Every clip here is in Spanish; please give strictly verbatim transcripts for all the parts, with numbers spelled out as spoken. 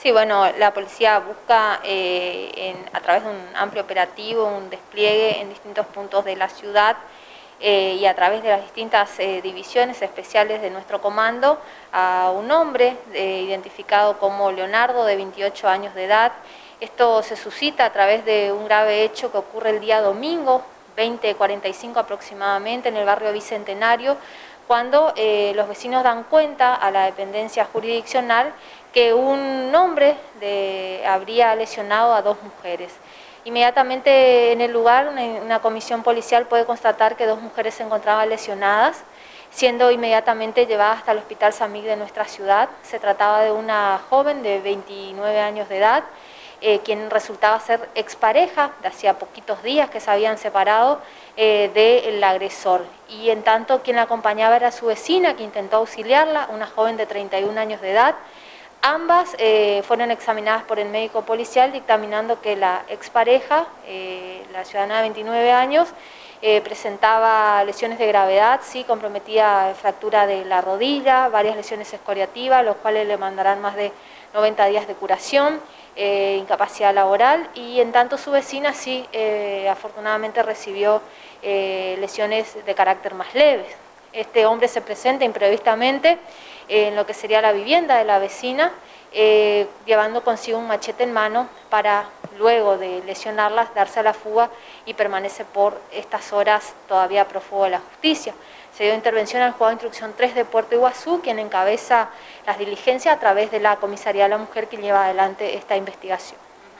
Sí, bueno, la policía busca eh, en, a través de un amplio operativo, un despliegue en distintos puntos de la ciudad eh, y a través de las distintas eh, divisiones especiales de nuestro comando, a un hombre eh, identificado como Leonardo, de veintiocho años de edad. Esto se suscita a través de un grave hecho que ocurre el día domingo, veinte cuarenta y cinco aproximadamente, en el barrio Bicentenario, cuando eh, los vecinos dan cuenta a la dependencia jurisdiccional que un hombre de, habría lesionado a dos mujeres. Inmediatamente en el lugar, una, una comisión policial puede constatar que dos mujeres se encontraban lesionadas, siendo inmediatamente llevadas hasta el Hospital Samig de nuestra ciudad. Se trataba de una joven de veintinueve años de edad, eh, quien resultaba ser expareja, de hacía poquitos días que se habían separado eh, del agresor. Y en tanto quien la acompañaba era su vecina, que intentó auxiliarla, una joven de treinta y un años de edad. Ambas eh, fueron examinadas por el médico policial, dictaminando que la expareja, eh, la ciudadana de veintinueve años, eh, presentaba lesiones de gravedad, sí, comprometía fractura de la rodilla, varias lesiones escoriativas, los cuales le mandarán más de noventa días de curación, eh, incapacidad laboral, y en tanto su vecina sí, eh, afortunadamente recibió eh, lesiones de carácter más leves. Este hombre se presenta imprevistamente en lo que sería la vivienda de la vecina, eh, llevando consigo un machete en mano para, luego de lesionarlas, darse a la fuga y permanece por estas horas todavía prófugo de la justicia. Se dio intervención al juzgado de instrucción tres de Puerto Iguazú, quien encabeza las diligencias a través de la Comisaría de la Mujer, que lleva adelante esta investigación.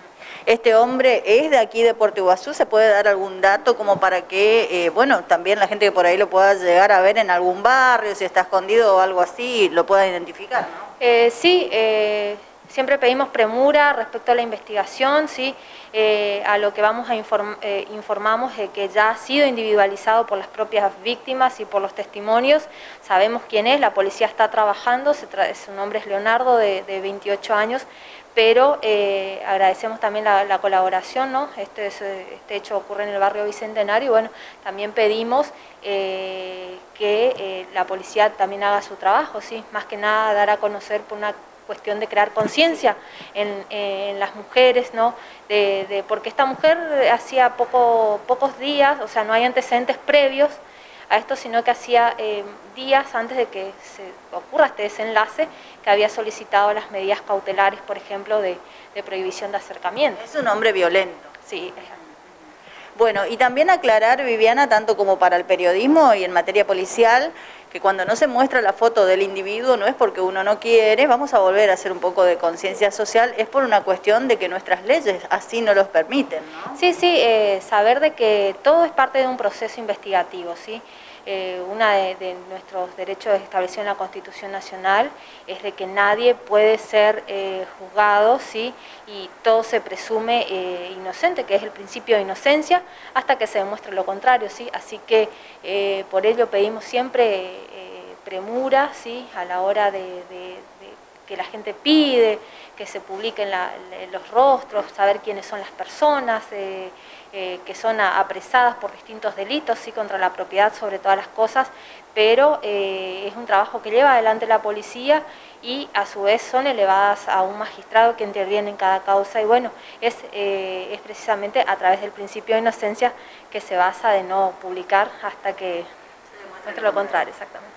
¿Este hombre es de aquí de Puerto Iguazú? ¿Se puede dar algún dato como para que, eh, bueno, también la gente que por ahí lo pueda llegar a ver en algún barrio, si está escondido o algo así, lo pueda identificar, ¿no? Eh, sí, eh, siempre pedimos premura respecto a la investigación, ¿sí? Eh, a lo que vamos a inform eh, informamos de que ya ha sido individualizado por las propias víctimas y por los testimonios. Sabemos quién es, la policía está trabajando, se tra su nombre es Leonardo, de, de veintiocho años, pero eh, agradecemos también la, la colaboración, ¿no? Este, este hecho ocurre en el barrio Bicentenario y bueno, también pedimos eh, que eh, la policía también haga su trabajo, ¿sí? Más que nada dar a conocer por una cuestión de crear conciencia en, en las mujeres, ¿no? De, de, porque esta mujer hacía poco, pocos días, o sea, no hay antecedentes previos a esto, sino que hacía eh, días antes de que se ocurra este desenlace, que había solicitado las medidas cautelares, por ejemplo, de, de prohibición de acercamiento. Es un hombre violento. Sí. Bueno, y también aclarar, Viviana, tanto como para el periodismo y en materia policial, que cuando no se muestra la foto del individuo no es porque uno no quiere, vamos a volver a hacer un poco de conciencia social, es por una cuestión de que nuestras leyes así no los permiten, ¿no? Sí, sí, eh, saber de que todo es parte de un proceso investigativo, ¿sí? Eh, uno de, de nuestros derechos establecidos en la Constitución Nacional es de que nadie puede ser eh, juzgado, ¿sí? Y todo se presume eh, inocente, que es el principio de inocencia, hasta que se demuestre lo contrario, ¿sí? Así que eh, por ello pedimos siempre eh, premura, ¿sí? A la hora de, de, de que la gente pide, que se publiquen la, los rostros, saber quiénes son las personas, eh, eh, que son apresadas por distintos delitos, sí, contra la propiedad sobre todas las cosas, pero eh, es un trabajo que lleva adelante la policía y a su vez son elevadas a un magistrado que interviene en cada causa y bueno, es, eh, es precisamente a través del principio de inocencia que se basa de no publicar hasta que se demuestre lo contrario, exactamente.